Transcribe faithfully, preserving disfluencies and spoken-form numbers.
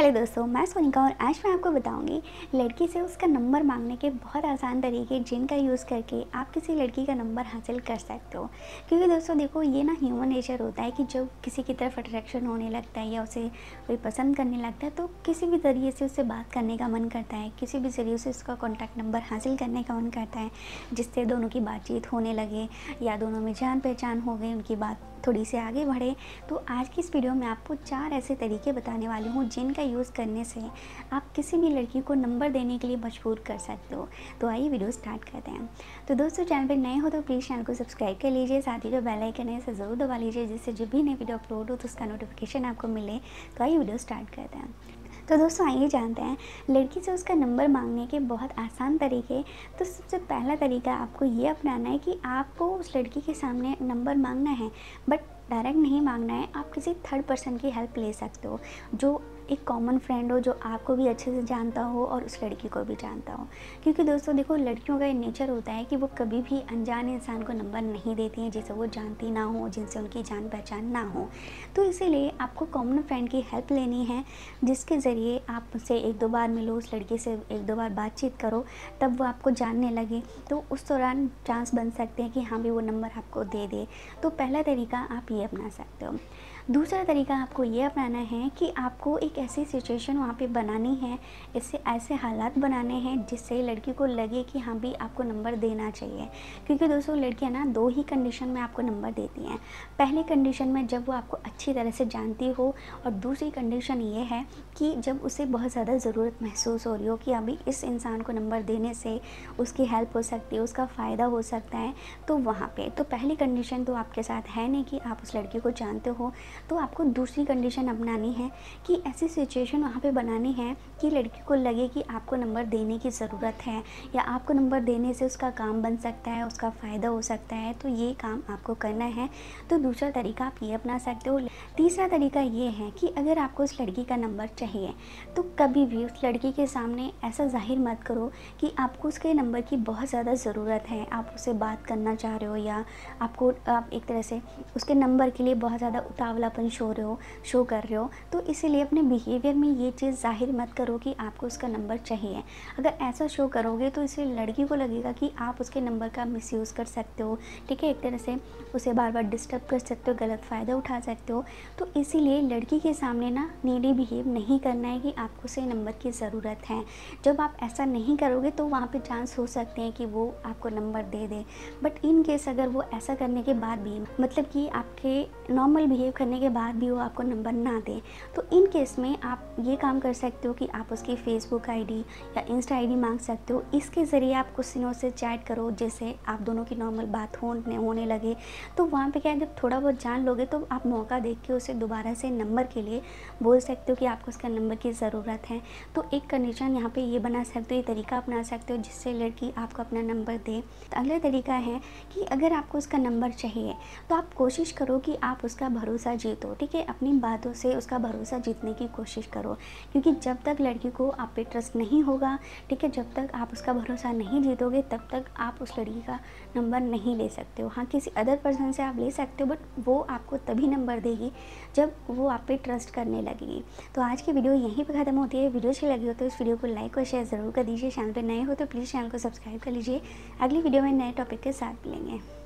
Hello दोस्तों, मैं सोनिका और आज मैं आपको बताऊंगी लड़की से उसका नंबर मांगने के बहुत आसान तरीके जिनका यूज़ करके आप किसी लड़की का नंबर हासिल कर सकते हो। क्योंकि दोस्तों देखो, ये ना ह्यूमन नेचर होता है कि जब किसी की तरफ अट्रैक्शन होने लगता है या उसे कोई पसंद करने लगता है तो किसी भी ज़रिए से उससे बात करने का मन करता है, किसी भी ज़रिए से उसका कॉन्टैक्ट नंबर हासिल करने का मन करता है, जिससे दोनों की बातचीत होने लगे या दोनों में जान पहचान हो गई, उनकी बात थोड़ी सी आगे बढ़े। तो आज की इस वीडियो में आपको चार ऐसे तरीके बताने वाली हूँ जिनका यूज़ करने से आप किसी भी लड़की को नंबर देने के लिए मजबूर कर सकते हो। तो आइए वीडियो स्टार्ट करते हैं। तो दोस्तों, चैनल पर नए हो तो प्लीज़ चैनल को सब्सक्राइब कर लीजिए, साथ ही जो बेल आइकन है इसे ज़रूर दबा लीजिए, जिससे जब भी नई वीडियो अपलोड हो तो उसका नोटिफिकेशन आपको मिले। तो आइए वीडियो स्टार्ट करते हैं। तो दोस्तों, आइए जानते हैं लड़की से उसका नंबर मांगने के बहुत आसान तरीके। तो सबसे पहला तरीका आपको ये अपनाना है कि आपको उस लड़की के सामने नंबर मांगना है, बट डायरेक्ट नहीं मांगना है। आप किसी थर्ड पर्सन की हेल्प ले सकते हो, जो एक कॉमन फ्रेंड हो, जो आपको भी अच्छे से जानता हो और उस लड़की को भी जानता हो। क्योंकि दोस्तों देखो, लड़कियों का ये नेचर होता है कि वो कभी भी अनजान इंसान को नंबर नहीं देती हैं जिसे वो जानती ना हो, जिनसे उनकी जान पहचान ना हो। तो इसीलिए आपको कॉमन फ्रेंड की हेल्प लेनी है, जिसके ज़रिए आप उससे एक दो बार मिलो, उस लड़की से एक दो बार बातचीत करो, तब वो आपको जानने लगे तो उस दौरान चांस बन सकते हैं कि हाँ भी वो नंबर आपको दे दे। तो पहला तरीका आप ये अपना सकते हो। दूसरा तरीका आपको ये अपनाना है कि आपको एक ऐसी सिचुएशन वहाँ पे बनानी है, इससे ऐसे हालात बनाने हैं जिससे लड़की को लगे कि हाँ भी आपको नंबर देना चाहिए। क्योंकि दोस्तों, लड़कियाँ ना दो ही कंडीशन में आपको नंबर देती हैं। पहली कंडीशन में जब वो आपको अच्छी तरह से जानती हो, और दूसरी कंडीशन ये है कि जब उसे बहुत ज़्यादा ज़रूरत महसूस हो रही हो कि अभी इस इंसान को नंबर देने से उसकी हेल्प हो सकती है, उसका फ़ायदा हो सकता है, तो वहाँ पे तो पहली कंडीशन तो आपके साथ है नहीं कि आप उस लड़की को जानते हो। तो आपको दूसरी कंडीशन अपनानी है कि ऐसी सिचुएशन वहाँ पे बनानी है कि लड़की को लगे कि आपको नंबर देने की ज़रूरत है, या आपको नंबर देने से उसका काम बन सकता है, उसका फ़ायदा हो सकता है। तो ये काम आपको करना है। तो दूसरा तरीका आप ये अपना सकते हो। तीसरा तरीका ये है कि अगर आपको उस लड़की का नंबर चाहिए तो कभी भी उस लड़की के सामने ऐसा जाहिर मत करो कि आपको उसके नंबर की बहुत ज़्यादा ज़रूरत है, आप उससे बात करना चाह रहे हो, या आपको आप एक तरह से उसके नंबर के लिए बहुत ज़्यादा उतावलापन शो रहे हो शो कर रहे हो। तो इसीलिए अपने बिहेवियर में ये चीज़ जाहिर मत करो कि आपको उसका नंबर चाहिए। अगर ऐसा शो करोगे तो इससे लड़की को लगेगा कि आप उसके नंबर का मिसयूज़ कर सकते हो, ठीक है, एक तरह से उसे बार बार डिस्टर्ब कर सकते हो, गलत फ़ायदा उठा सकते हो। तो इसीलिए लड़की के सामने ना नीडी बिहेव नहीं करना है कि आपको उसे नंबर की ज़रूरत है। जब आप ऐसा नहीं करोगे तो वहाँ पे चांस हो सकते हैं कि वो आपको नंबर दे दे। बट इन केस अगर वो ऐसा करने के बाद भी, मतलब कि आपके नॉर्मल बिहेव करने के बाद भी वो आपको नंबर ना दे, तो इन केस में आप ये काम कर सकते हो कि आप उसकी फ़ेसबुक आईडी या इंस्टा आईडी मांग सकते हो। इसके ज़रिए आप कुछ दिनों से चैट करो, जैसे आप दोनों की नॉर्मल बात होने होने लगे। तो वहाँ पे क्या है, जब थोड़ा बहुत जान लोगे तो आप मौका देख के उसे दोबारा से नंबर के लिए बोल सकते हो कि आपको उसका नंबर की ज़रूरत है। तो एक कंडीशन यहाँ पे ये बना सकते हो, ये तरीका अपना सकते हो जिससे लड़की आपको अपना नंबर दे। तो अगला तरीका है कि अगर आपको उसका नंबर चाहिए तो आप कोशिश करो कि आप उसका भरोसा जीतो, ठीक है, अपनी बातों से उसका भरोसा जीतने की कोशिश करो। क्योंकि जब तक लड़की को आप पे ट्रस्ट नहीं होगा, ठीक है, जब तक आप उसका भरोसा नहीं जीतोगे तब तक आप उस लड़की का नंबर नहीं ले सकते हो। हाँ, किसी अदर पर्सन से आप ले सकते हो, बट वो आपको तभी नंबर देगी जब वो आप पे ट्रस्ट करने लगेगी। तो आज की वीडियो यहीं पे ख़त्म होती है। वीडियो अच्छी लगी हो तो इस वीडियो को लाइक और शेयर ज़रूर कर दीजिए। चैनल पर नए हो तो प्लीज़ चैनल को सब्सक्राइब कर लीजिए। अगली वीडियो में नए टॉपिक के साथ मिलेंगे।